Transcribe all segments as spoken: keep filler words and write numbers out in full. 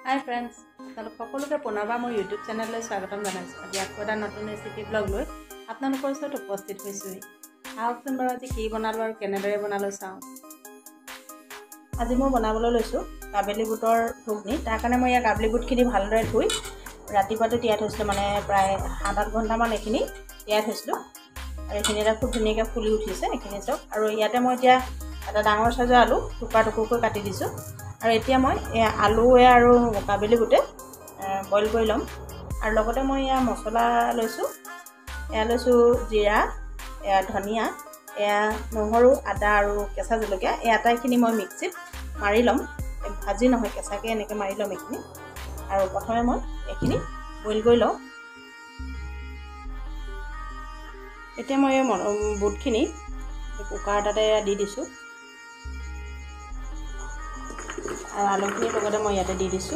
Hi friends, আপোনালোক সকলোকে পুনৰবাৰ মোৰ YouTube চেনেললৈ স্বাগতম জনাইছো। আজি আকৌ এটা নতুন ৰেচিপি ব্লগ লৈ আপোনালোকৰ ওচৰত উপস্থিত হৈছো। আহকচোন বাৰু আজি কি বনালো আৰু কেনেদৰে বনালো চাওঁ। আজি মই বনাবলৈ লৈছো কাবেলি বুটৰ ghugni। তাৰ কাৰণে মই এই কাবেলি বুটখিনি ভালদৰে ধুই ৰাতিপুৱাতে তিয়াই থৈছিলো, মানে প্ৰায় সাত আঠ ঘণ্টা মান এখিনি তিয়াই থৈছিলো। আৰু এখিনি এটা খুব ধুনীয়াকৈ ফুলি উঠিছে এখিনি চাওক। আৰু ইয়াতে মই এতিয়া এটা ডাঙৰ সাইজৰ আলু টুকুৰা টুকুৰকৈ কাটি দিছো। আৰু এতিয়া মই আলু আৰু কাবেলি বুটে বইল কৰি লম। আৰু লগতে মই ইয়া মছলা লৈছো, এয়া লৈছো জিৰা, এয়া ধনিয়া, এয়া নহৰু, আদা আৰু কেঁচা জলকীয়া। এই আটাইখিনি মই মিক্সিত মাৰি লম, ভাজি নহয় কেঁচাকৈ এনেকৈ মাৰি ল'ম এইখিনি। আৰু প্ৰথমে মই এইখিনি বইল কৰি লওঁ। এতিয়া মই এই বুটখিনি কুকাৰ এটাতে দি দিছোঁ আৰু আলুখিনিৰ লগতে মই ইয়াতে দি দিছোঁ।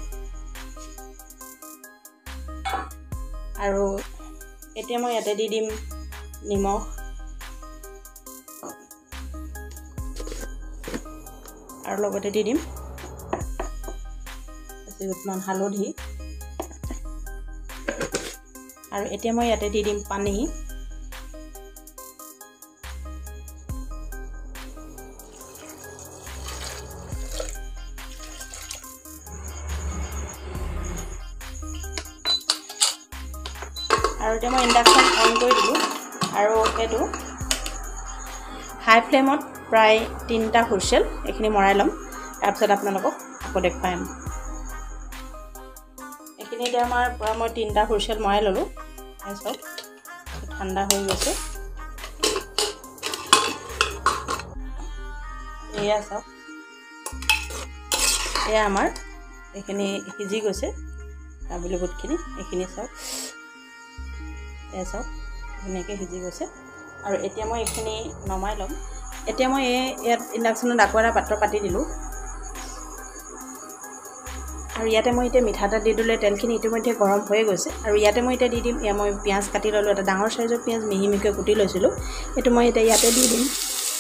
আৰু এতিয়া মই ইয়াতে দি দিম নিমখ আৰু লগতে দি দিম কিছুমান হালধি। আৰু এতিয়া মই ইয়াতে দি দিম পানী। আৰু এতিয়া মই ইণ্ডাকশ্যন অন কৰি দিলোঁ আৰু এইটো হাই ফ্লেমত প্ৰায় তিনিটা হুইচেল এইখিনি মৰাই ল'ম। তাৰপিছত আপোনালোকক আকৌ দেখুৱাম। এইখিনি এতিয়া আমাৰ পৰা মই তিনিটা হুইচেল মৰাই ল'লোঁ। তাৰপিছত ঠাণ্ডা হৈ গৈছে। এয়া চাওক, এয়া আমাৰ এইখিনি সিজি গৈছে কাবেলি বুটখিনি। এইখিনি চাওক, এয়া চাওক ধুনীয়াকৈ সিজি গৈছে। আৰু এতিয়া মই এইখিনি নমাই ল'ম। এতিয়া মই এই ইয়াত ইণ্ডাকশ্যনত আকৌ এটা পাত্ৰ পাতি দিলোঁ। আৰু ইয়াতে মই এতিয়া মিঠাতেল দি দিলে তেলখিনি ইতিমধ্যে গৰম হৈ গৈছে। আৰু ইয়াতে মই এতিয়া দি দিম, এয়া মই পিঁয়াজ কাটি ল'লোঁ, এটা ডাঙৰ চাইজৰ পিঁয়াজ মিহি মিহিকৈ কুটি লৈছিলোঁ। এইটো মই এতিয়া ইয়াতে দি দিম।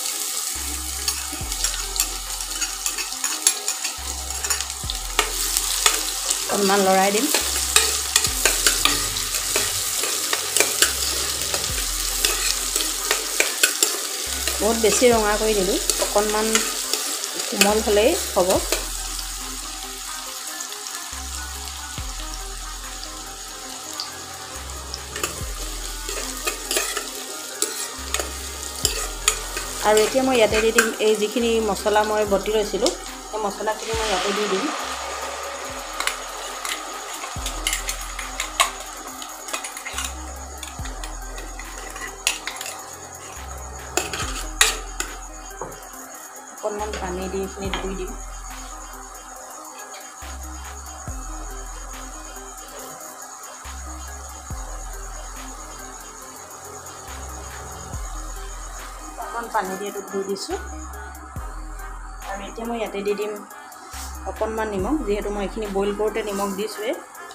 অকণমান লৰাই দিম। বহুত বেছি ৰঙা কৰি দিলোঁ, অকণমান কোমল হ'লেই হ'ব। আৰু এতিয়া মই ইয়াতে দি দিম এই যিখিনি মছলা মই বটি লৈছিলোঁ, সেই মছলাখিনি মই ইয়াতে দি দিম। অকণমান পানী দি এইখিনি ধুই দিম। অকণমান পানী দি এইটো ধুই দিছোঁ। আৰু এতিয়া মই ইয়াতে দি দিম অকণমান নিমখ, যিহেতু মই এইখিনি বইল কৰোঁতে নিমখ দিছোঁৱে।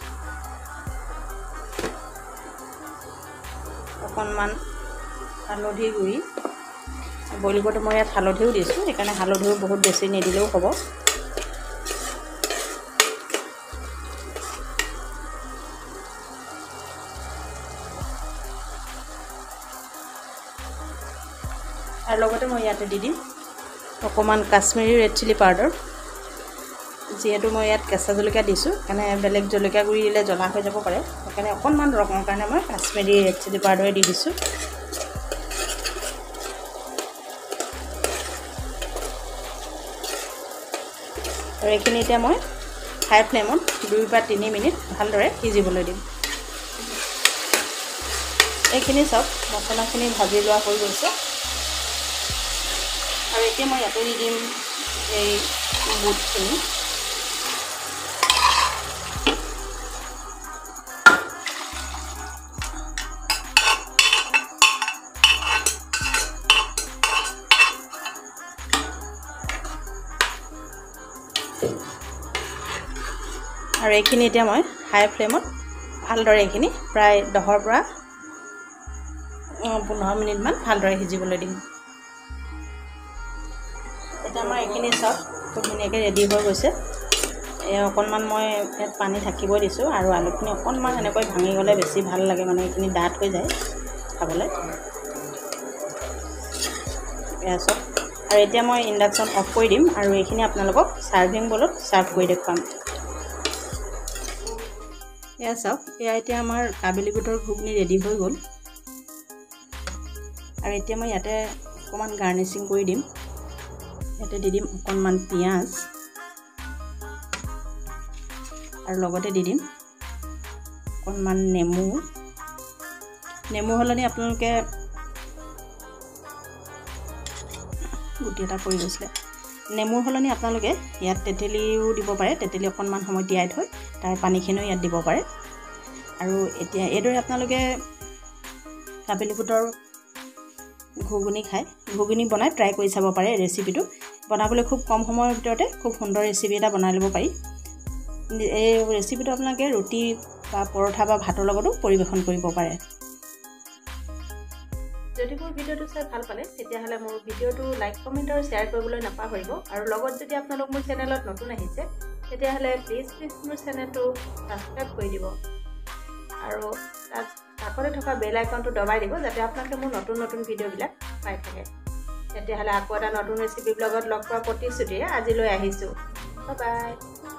অকণমান হালধি গুড়ি, বইল কৰোঁতে মই ইয়াত হালধিও দিছোঁ, সেইকাৰণে হালধিও বহুত বেছি নিদিলেও হ'ব। আৰু লগতে মই ইয়াতে দি দিম অকণমান কাশ্মীৰী ৰেড চিলি পাউডাৰ। যিহেতু মই ইয়াত কেঁচা জলকীয়া দিছোঁ, সেইকাৰণে বেলেগ জলকীয়া গুড়ি দিলে জ্বলা হৈ যাব পাৰে, সেইকাৰণে অকণমান ৰঙৰ কাৰণে মই কাশ্মীৰী ৰেড চিলি পাউডাৰে দি দিছোঁ। আৰু এইখিনি এতিয়া মই হাই ফ্লেমত দুই বা তিনি মিনিট ভালদৰে সিজিবলৈ দিম। এইখিনি চাওক মছলাখিনি ভাজি লোৱা হৈ গৈছে। আৰু এতিয়া মই ইয়াতে দি দিম এই বুটখিনি। আৰু এইখিনি এতিয়া মই হাই ফ্লেমত ভালদৰে এইখিনি প্ৰায় দহৰ পৰা পোন্ধৰ মিনিটমান ভালদৰে সিজিবলৈ দিম। এতিয়া আমাৰ এইখিনি চাওক খুব ধুনীয়াকৈ ৰেডি হৈ গৈছে। এই অকণমান মই ইয়াত পানী থাকিব দিছোঁ আৰু আলুখিনি অকণমান এনেকৈ ভাঙি গ'লে বেছি ভাল লাগে, মানে এইখিনি ডাঠ হৈ যায় খাবলৈ। এয়া চব আৰু এতিয়া মই ইণ্ডাকশ্যন অফ কৰি দিম আৰু এইখিনি আপোনালোকক ছাৰ্ভিং বলত ছাৰ্ভ কৰি দেখুৱাম। এয়া চাওক, এয়া এতিয়া আমাৰ কাবেলি বুটৰ ঘুগনি ৰেডি হৈ গ'ল। আৰু এতিয়া মই ইয়াতে অকণমান গাৰ্নিচিং কৰি দিম। ইয়াতে দি দিম অকণমান পিঁয়াজ আৰু লগতে দি দিম অকণমান নেমু। নেমু সলনি আপোনালোকে গুটি এটা পৰি গৈছিলে, নেমুৰ সলনি আপোনালোকে ইয়াত তেতেলীও দিব পাৰে। তেতেলী অকণমান সময় তিয়াই থৈ তাৰ পানীখিনিও ইয়াত দিব পাৰে। আৰু এতিয়া এইদৰে আপোনালোকে কাবেলি বুটৰ ঘুগুনি খাই ঘুগুনি বনাই ট্ৰাই কৰি চাব পাৰে। ৰেচিপিটো বনাবলৈ খুব কম সময়ৰ ভিতৰতে খুব সুন্দৰ ৰেচিপি এটা বনাই ল'ব পাৰি। এই ৰেচিপিটো আপোনালোকে ৰুটি বা পৰঠা বা ভাতৰ লগতো পৰিৱেশন কৰিব পাৰে। যদি মোৰ ভিডিঅ'টো চাই ভাল পালে তেতিয়াহ'লে মোৰ ভিডিঅ'টো লাইক কমেণ্ট আৰু শ্বেয়াৰ কৰিবলৈ নাপাহৰিব। আৰু লগত যদি আপোনালোক মোৰ চেনেলত নতুন আহিছে তেতিয়াহ'লে প্লিজ প্লিজ মোৰ চেনেলটো ছাবস্ক্ৰাইব কৰি দিব আৰু তাত কাষতে থকা বেল আইকনটো দবাই দিব, যাতে আপোনালোকে মোৰ নতুন নতুন ভিডিঅ'বিলাক পাই থাকে। তেতিয়াহ'লে আকৌ এটা নতুন ৰেচিপি ব্লগত লগ পোৱাৰ প্ৰতিশ্ৰুতিৰে আজিলৈ আহিছোঁ। Bye bye.